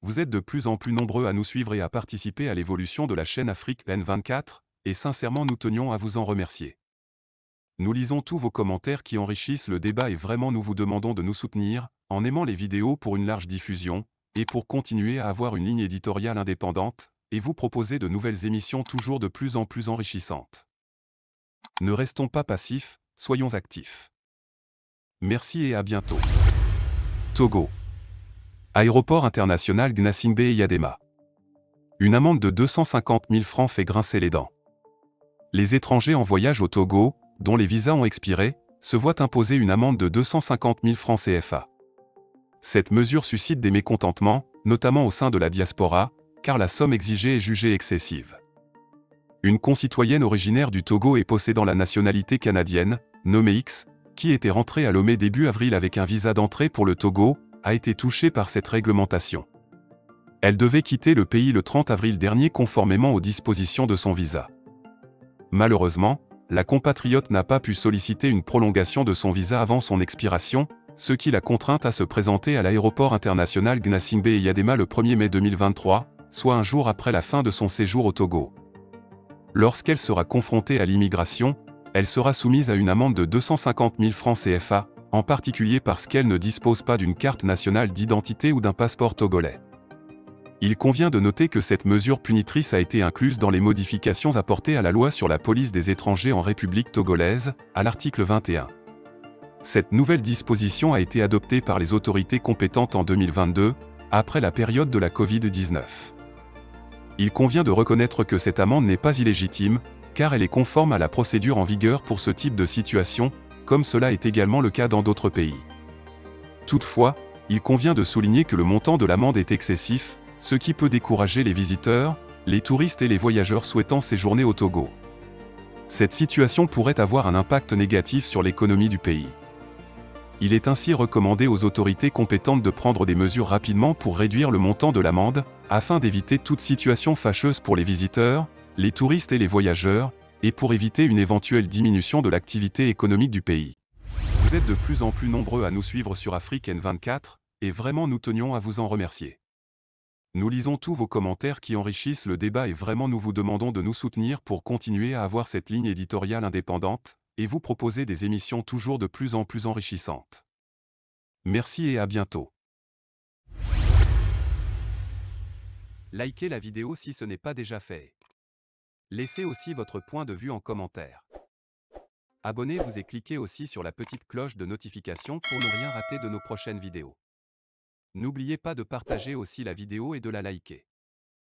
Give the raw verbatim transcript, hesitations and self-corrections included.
Vous êtes de plus en plus nombreux à nous suivre et à participer à l'évolution de la chaîne Afrique N vingt-quatre, et sincèrement nous tenions à vous en remercier. Nous lisons tous vos commentaires qui enrichissent le débat et vraiment nous vous demandons de nous soutenir, en aimant les vidéos pour une large diffusion, et pour continuer à avoir une ligne éditoriale indépendante, et vous proposer de nouvelles émissions toujours de plus en plus enrichissantes. Ne restons pas passifs, soyons actifs. Merci et à bientôt. Togo. Aéroport international Gnassingbé-Eyadema. Une amende de deux cent cinquante mille francs fait grincer les dents. Les étrangers en voyage au Togo, dont les visas ont expiré, se voient imposer une amende de deux cent cinquante mille francs C F A. Cette mesure suscite des mécontentements, notamment au sein de la diaspora, car la somme exigée est jugée excessive. Une concitoyenne originaire du Togo et possédant la nationalité canadienne, nommée X, qui était rentrée à Lomé début avril avec un visa d'entrée pour le Togo, a été touchée par cette réglementation. Elle devait quitter le pays le trente avril dernier conformément aux dispositions de son visa. Malheureusement, la compatriote n'a pas pu solliciter une prolongation de son visa avant son expiration, ce qui l'a contrainte à se présenter à l'aéroport international Gnassingbé-Eyadema le premier mai deux mille vingt-trois, soit un jour après la fin de son séjour au Togo. Lorsqu'elle sera confrontée à l'immigration, elle sera soumise à une amende de deux cent cinquante mille francs C F A, en particulier parce qu'elle ne dispose pas d'une carte nationale d'identité ou d'un passeport togolais. Il convient de noter que cette mesure punitrice a été incluse dans les modifications apportées à la loi sur la police des étrangers en République togolaise, à l'article vingt et un. Cette nouvelle disposition a été adoptée par les autorités compétentes en deux mille vingt-deux, après la période de la Covid dix-neuf. Il convient de reconnaître que cette amende n'est pas illégitime, car elle est conforme à la procédure en vigueur pour ce type de situation, comme cela est également le cas dans d'autres pays. Toutefois, il convient de souligner que le montant de l'amende est excessif, ce qui peut décourager les visiteurs, les touristes et les voyageurs souhaitant séjourner au Togo. Cette situation pourrait avoir un impact négatif sur l'économie du pays. Il est ainsi recommandé aux autorités compétentes de prendre des mesures rapidement pour réduire le montant de l'amende, afin d'éviter toute situation fâcheuse pour les visiteurs, les touristes et les voyageurs, et pour éviter une éventuelle diminution de l'activité économique du pays. Vous êtes de plus en plus nombreux à nous suivre sur Afrique N vingt-quatre, et vraiment nous tenions à vous en remercier. Nous lisons tous vos commentaires qui enrichissent le débat et vraiment nous vous demandons de nous soutenir pour continuer à avoir cette ligne éditoriale indépendante, et vous proposer des émissions toujours de plus en plus enrichissantes. Merci et à bientôt. Likez la vidéo si ce n'est pas déjà fait. Laissez aussi votre point de vue en commentaire. Abonnez-vous et cliquez aussi sur la petite cloche de notification pour ne rien rater de nos prochaines vidéos. N'oubliez pas de partager aussi la vidéo et de la liker.